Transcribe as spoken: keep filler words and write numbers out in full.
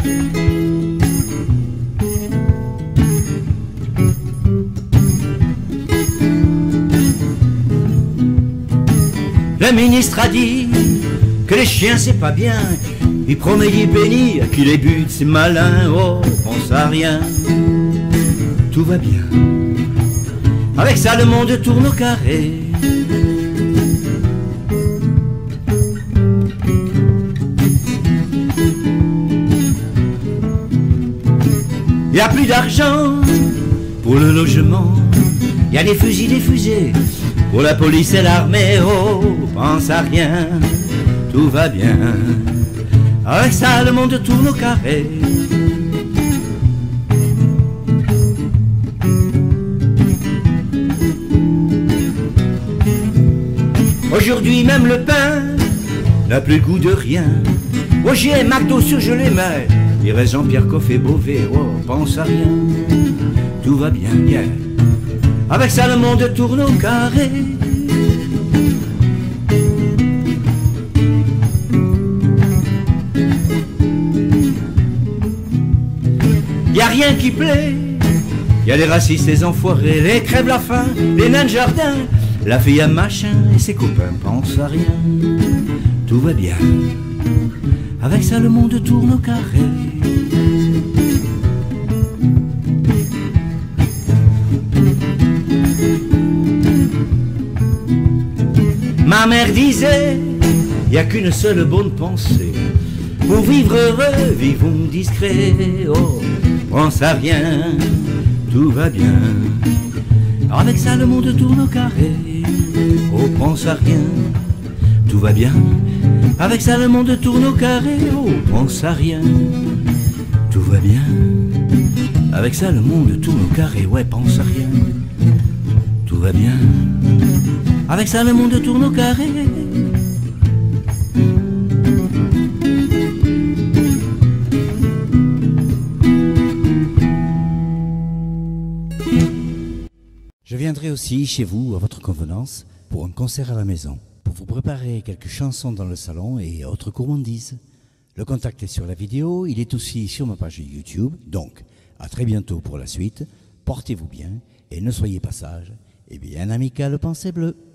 Le ministre a dit que les chiens c'est pas bien. Il promet d'y bénir, qui les bute c'est malin. Oh, pense à rien, tout va bien. Avec ça le monde tourne au carré. Il n'y a plus d'argent pour le logement. Il y a des fusils, des fusées pour la police et l'armée. Oh, pense à rien, tout va bien. Avec ça le monde tourne au carré. Aujourd'hui même le pain n'a plus le goût de rien. Oh, j'ai McDo surgelé, mais dirait Jean-Pierre Coffey Beauvais. Oh, pense à rien, tout va bien, bien. Avec ça le monde tourne au carré. Y a rien qui plaît, y a les racistes, les enfoirés, les crèves la faim, les nains de jardin, la fille à machin et ses copains pensent à rien. Tout va bien, avec ça le monde tourne au carré. Ma mère disait, y a qu'une seule bonne pensée. Pour vivre heureux, vivons discret. Oh, pense à rien, tout va bien. Avec ça le monde tourne au carré. Oh, pense à rien, tout va bien. Avec ça le monde tourne au carré. Oh, pense à rien, tout va bien. Avec ça le monde tourne au carré. Ouais, pense à rien, tout va bien. Avec ça le monde tourne au carré. Je viendrai aussi chez vous, à votre convenance, pour un concert à la maison, pour vous préparer quelques chansons dans le salon et autres gourmandises. Le contact est sur la vidéo, il est aussi sur ma page YouTube, donc à très bientôt pour la suite. Portez-vous bien et ne soyez pas sages, et bien amical pensée bleue.